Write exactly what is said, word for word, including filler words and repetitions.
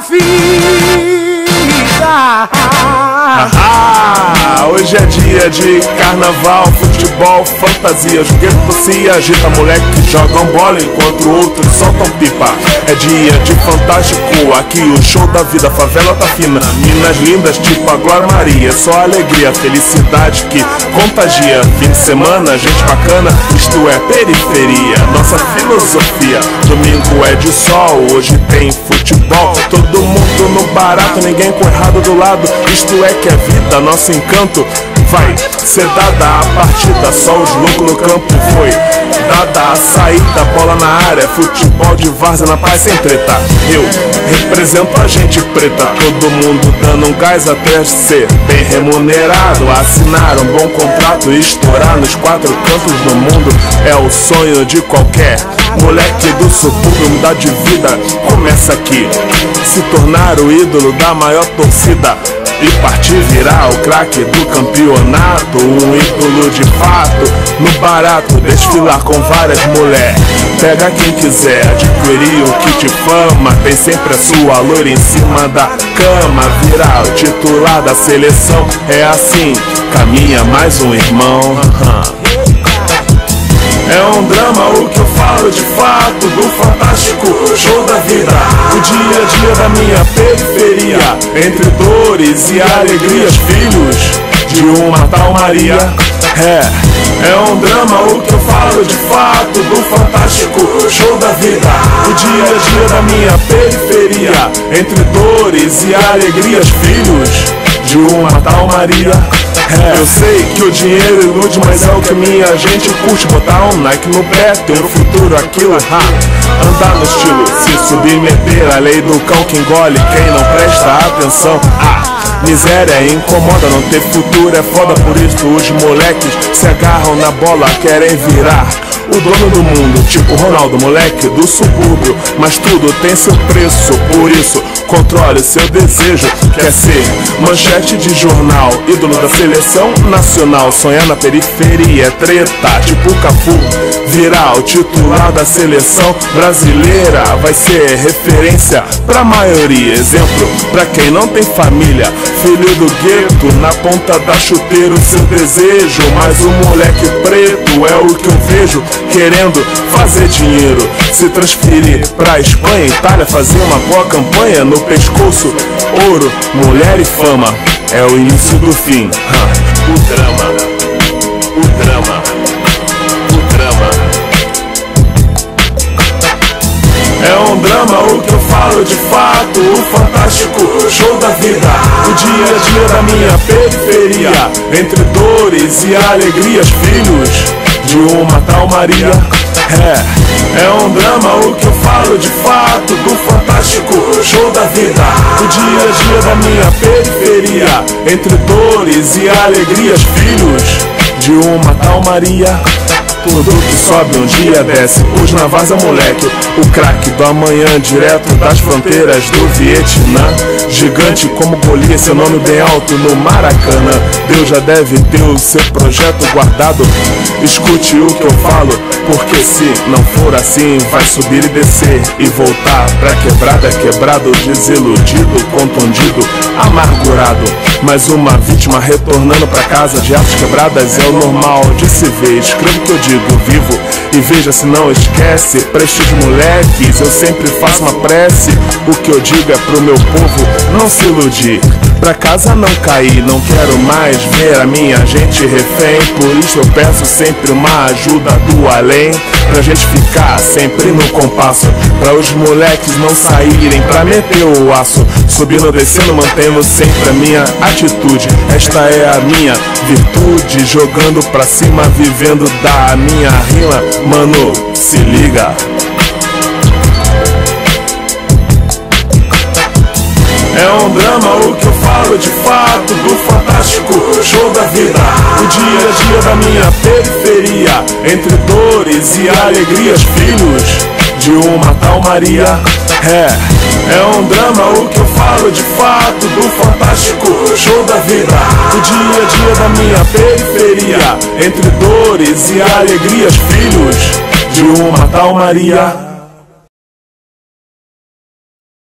vida. Ah, hoje é dia de carnaval, futebol, fantasia. Jogueiro você agita, moleque que jogam bola enquanto outros soltam pipa. É dia de fantástico, aqui o show da vida, favela tá fina. Minas lindas tipo a Glória Maria, só alegria, felicidade que contagia. Fim de semana, gente bacana, isto é periferia, nossa filosofia. Domingo é de sol, hoje tem futebol, todo mundo no barato, ninguém com errado do lado. Isto é que é vida, nosso encanto vai ser dada a partida, só os loucos no campo foi dada a saída, bola na área, futebol de várzea na paz sem treta. Eu represento a gente preta, todo mundo dando um gás até ser bem remunerado, assinar um bom contrato e estourar nos quatro cantos do mundo. É o sonho de qualquer moleque do subúrbio, mudar de vida começa aqui, se tornar o ídolo da maior torcida e partir virar o craque do campeonato, um ídolo de fato, no barato, desfilar com várias mulheres. Pega quem quiser, adquirir o kit fama, tem sempre a sua loira em cima da cama. Virar o titular da seleção, é assim, caminha mais um irmão. Uhum. É um drama o que eu falo de fato, do fantástico show da vida, o dia a dia da minha periferia, entre dores e alegrias, filhos de uma tal Maria. É, é um drama o que eu falo de fato, do fantástico show da vida, o dia a dia da minha periferia, entre dores e alegrias, filhos de uma tal Maria. É, eu sei que o dinheiro ilude, mas é o que minha gente curte. Botar um Nike no pé, ter um futuro, aquilo, ha. Andar no estilo, se submeter à lei do cão que engole quem não presta atenção. Ah, miséria incomoda, não ter futuro é foda, por isso os moleques se agarram na bola, querem virar o dono do mundo, tipo Ronaldo, moleque do subúrbio. Mas tudo tem seu preço, por isso controle seu desejo. Quer ser manchete de jornal, ídolo da seleção nacional, sonhar na periferia é treta, tipo Cafu. Virar o titular da seleção brasileira vai ser referência pra maioria, exemplo pra quem não tem família. Filho do gueto, na ponta da chuteira o seu desejo, mas o moleque preto é o que eu vejo querendo fazer dinheiro, se transferir pra Espanha, Itália, fazer uma boa campanha, no pescoço ouro, mulher e fama, é o início do fim. O drama, o drama, o drama. É um drama o que eu falo de fato, o fantástico show da vida, o dia a dia da minha periferia, entre dores e alegrias, filhos de uma tal Maria. É, é um drama o que eu falo de fato, do fantástico show da vida, o dia a dia da minha periferia, entre dores e alegrias, filhos de uma tal Maria. Tudo que sobe um dia desce, hoje na vaza moleque, o craque do amanhã, direto das fronteiras do Vietnã. Gigante como Golias, seu nome bem alto no Maracanã. Deus já deve ter o seu projeto guardado, escute o que eu falo, porque se não for assim, vai subir e descer e voltar pra quebrada, quebrado, desiludido, contundido, amargurado. Mais uma vítima retornando pra casa de artes quebradas, é o normal de se ver. Escreva o que eu digo, vivo e veja se não esquece. Prestes moleques, eu sempre faço uma prece. O que eu digo é pro meu povo não se iludir, pra casa não cair. Não quero mais ver a minha gente refém, por isso eu peço sempre uma ajuda do além, pra gente ficar sempre no compasso, pra os moleques não saírem pra meter o aço. Subindo, descendo, mantendo sempre a minha atitude, esta é a minha virtude, jogando pra cima, vivendo da minha rima. Mano, se liga. É um drama o que eu falo de fato, do fantástico show da vida, o dia a dia da minha periferia, entre dores e alegrias, filhos de uma tal Maria. É, é um drama o que eu falo de fato, do fantástico show da vida, o dia a dia da minha periferia, entre dores e alegrias, filhos de uma tal Maria.